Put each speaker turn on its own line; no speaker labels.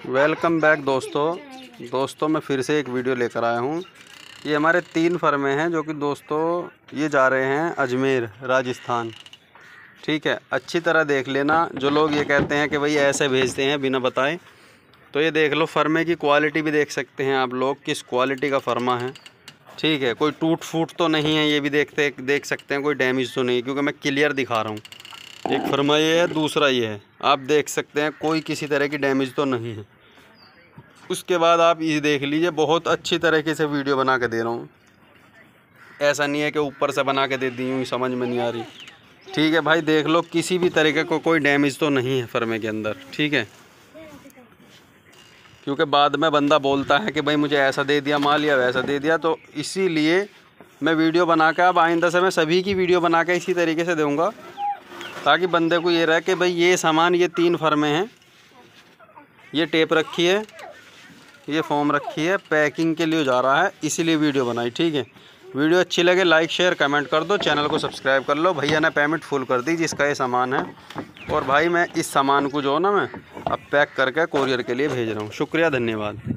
Welcome back दोस्तों मैं फिर से एक वीडियो लेकर आया हूँ। ये हमारे 3 फर्में हैं जो कि दोस्तों ये जा रहे हैं अजमेर राजस्थान। ठीक है, अच्छी तरह देख लेना। जो लोग ये कहते हैं कि भाई ऐसे भेजते हैं बिना बताए, तो ये देख लो। फर्मे की क्वालिटी भी देख सकते हैं आप लोग, किस क्वालिटी का फर्मा है। ठीक है, कोई टूट फूट तो नहीं है, ये भी देख सकते हैं। कोई डैमेज तो नहीं, क्योंकि मैं क्लियर दिखा रहा हूँ। एक फर्मा ये है, दूसरा ये है, आप देख सकते हैं। कोई किसी तरह की डैमेज तो नहीं है। उसके बाद आप ये देख लीजिए, बहुत अच्छी तरीके से वीडियो बना के दे रहा हूँ। ऐसा नहीं है कि ऊपर से बना के दे दी हूँ, समझ में नहीं आ रही। ठीक है भाई, देख लो, किसी भी तरीके को कोई डैमेज तो नहीं है फर्मे के अंदर। ठीक है, क्योंकि बाद में बंदा बोलता है कि भाई मुझे ऐसा दे दिया माल या वैसा दे दिया, तो इसीलिए मैं वीडियो बना के, अब आइंदा से मैं सभी की वीडियो बना के इसी तरीके से दूँगा, ताकि बंदे को ये रहे कि भाई ये सामान, ये 3 फर्में हैं, ये टेप रखी है, ये फॉर्म रखी है, पैकिंग के लिए जा रहा है, इसीलिए वीडियो बनाई। ठीक है, वीडियो अच्छी लगे लाइक शेयर कमेंट कर दो, चैनल को सब्सक्राइब कर लो। भैया ने पेमेंट फुल कर दी जिसका ये सामान है। और भाई मैं इस सामान को जो है ना, मैं अब पैक करके कोरियर के लिए भेज रहा हूँ। शुक्रिया, धन्यवाद।